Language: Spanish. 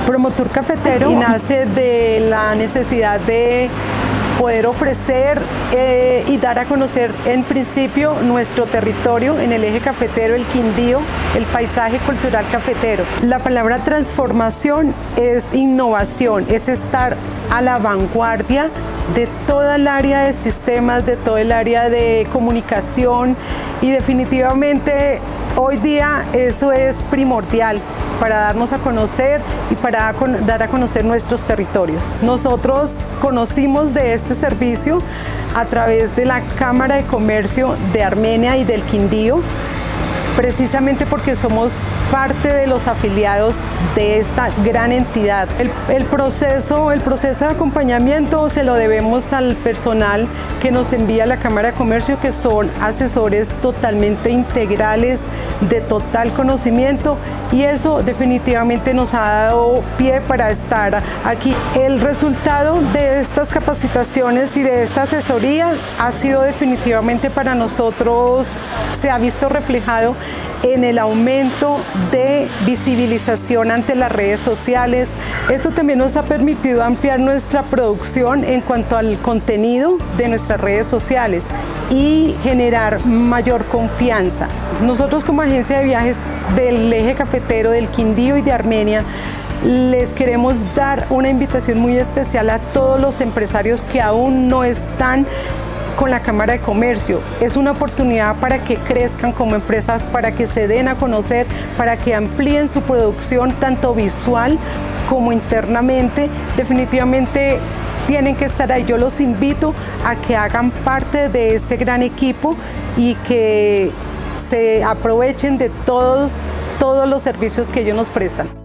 Promotur Cafetero y nace de la necesidad de poder ofrecer y dar a conocer en principio nuestro territorio en el eje cafetero, el Quindío, el paisaje cultural cafetero. La palabra transformación es innovación, es estar a la vanguardia de toda el área de sistemas, de todo el área de comunicación, y definitivamente hoy día eso es primordial para darnos a conocer y para dar a conocer nuestros territorios. Nosotros conocimos de este servicio a través de la Cámara de Comercio de Armenia y del Quindío, precisamente porque somos parte de los afiliados de esta gran entidad. El proceso de acompañamiento se lo debemos al personal que nos envía la Cámara de Comercio, que son asesores totalmente integrales, de total conocimiento, y eso definitivamente nos ha dado pie para estar aquí. El resultado de estas capacitaciones y de esta asesoría ha sido definitivamente para nosotros, se ha visto reflejado en el aumento de visibilización ante las redes sociales. Esto también nos ha permitido ampliar nuestra producción en cuanto al contenido de nuestras redes sociales y generar mayor confianza. Nosotros, como agencia de viajes del eje cafetero del Quindío y de Armenia, les queremos dar una invitación muy especial a todos los empresarios que aún no están con la Cámara de Comercio. Es una oportunidad para que crezcan como empresas, para que se den a conocer, para que amplíen su producción tanto visual como internamente. Definitivamente tienen que estar ahí. Yo los invito a que hagan parte de este gran equipo y que se aprovechen de todos los servicios que ellos nos prestan.